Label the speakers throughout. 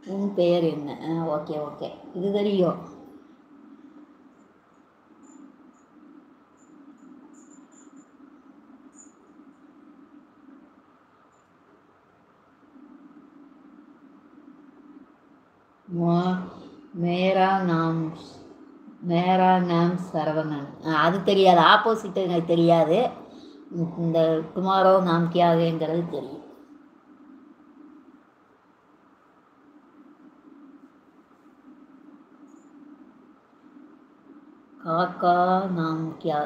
Speaker 1: உன் பெயர் என்ன? ஓகே ஓகே, இது தெரியும். மேரா நாம் மேரா நாம் சரவணன். அது தெரியாது, ஆப்போசிட் எனக்கு தெரியாது. இந்த டுமாரோ நாம் கியாகங்கிறது தெரியும். காக்கா நாம் கியா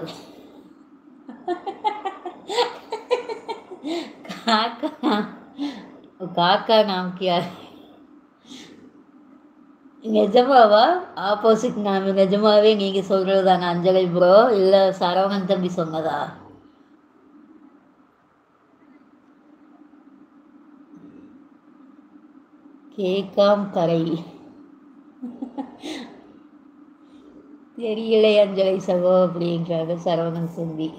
Speaker 1: காக்கா காக்கா நாம் கியா நிஜமாவா? ஆப்போசிட் நாம் நிஜமாவே நீங்கள் சொல்கிறது தானே அஞ்சலி ப்ரோ, இல்லை சரவணன் தம்பி சொன்னதா? கேக்காம் கரை தெரியலை அஞ்சலி சகோ அப்படின்றாங்க சரவணன் தம்பி.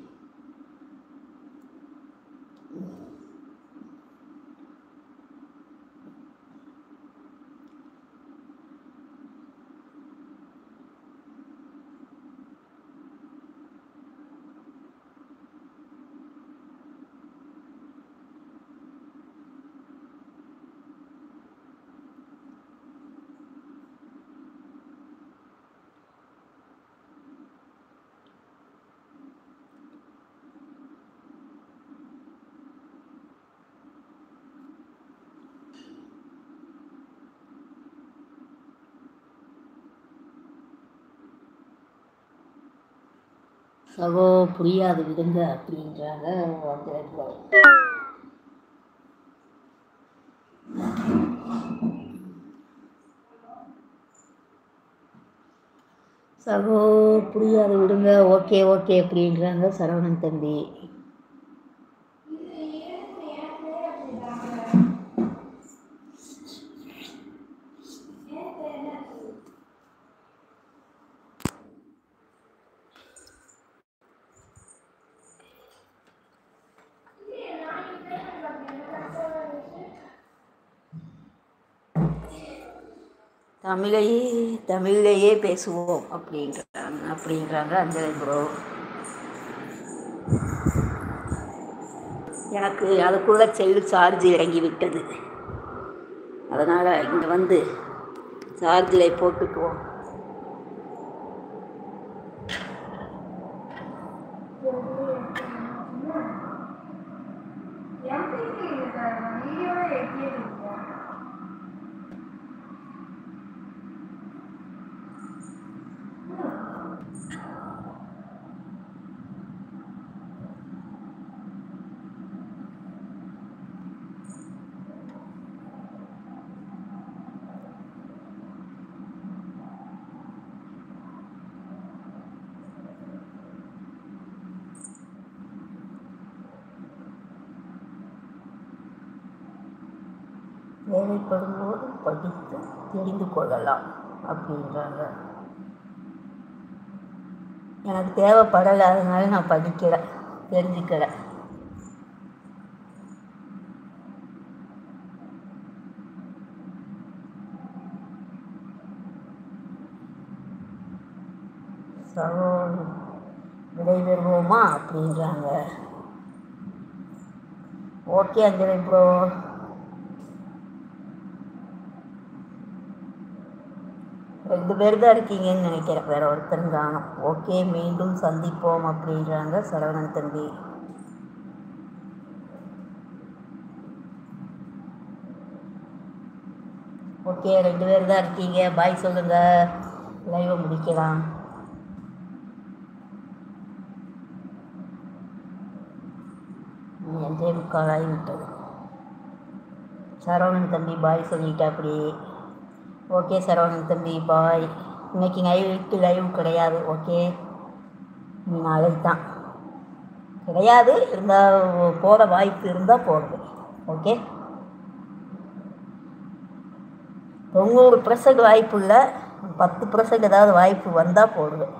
Speaker 1: சகோ புரியாது விடுங்க அப்படின்றாங்க அஞ்சலி ப்ரோ. சகோ புரியாது விடுங்க, ஓகே ஓகே அப்படின்றாங்க சரவணன் தம்பி. தமிழையே பேசுவோம் அப்படின்றாங்க அஞ்சலி ப்ரோ. எனக்கு அதுக்குள்ளே செல்லு சார்ஜ் இறங்கி விட்டது, அதனால் இங்கே வந்து சார்ஜில் போட்டுக்குவோம். தேவைப்படும்போது படித்து தெரிந்து கொள்ளலாம் அப்படின்றாங்க. எனக்கு தேவைப்படலை, அதனால நான் படிக்கலை, தெரிஞ்சுக்கலை. சகோ விடைபெறுவோமா அப்படின்றாங்க. Okay Anjali bro. ரெண்டு பேர் தான் இருக்கீங்கன்னு நினைக்கிறேன், வேற ஒருத்தரும் காணும். ஓகே மீண்டும் சந்திப்போம் அப்படின்றாங்க சரவணன் தம்பி. ஓகே ரெண்டு பேர் தான் இருக்கீங்க, பாய் சொல்லுங்க, லைவை முடிக்கலாம். என்ஜே முக்கால் ஆகிவிட்டது. சரவணன் தம்பி பாய் சொல்லிட்டா அப்படி. ஓகே சரவணன் தம்பி பாய். இன்னைக்கு நைட்டு லைவ் கிடையாது, ஓகே, நாளைக்கு தான் கிடையாது, இருந்தால் போட வாய்ப்பு இருந்தால் போடுவேன். ஓகே 90% வாய்ப்பு இல்லை, 10% ஏதாவது வாய்ப்பு வந்தால் போடுவேன்.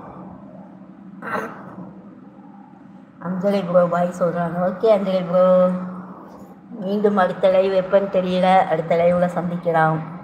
Speaker 1: அஞ்சலி ப்ரோ பாய் சொல்கிறாங்க. ஓகே அஞ்சலி ப்ரோ, மீண்டும் அடுத்த லைவ் எப்போன்னு தெரியல, அடுத்த லைவில் சந்திக்கலாம்.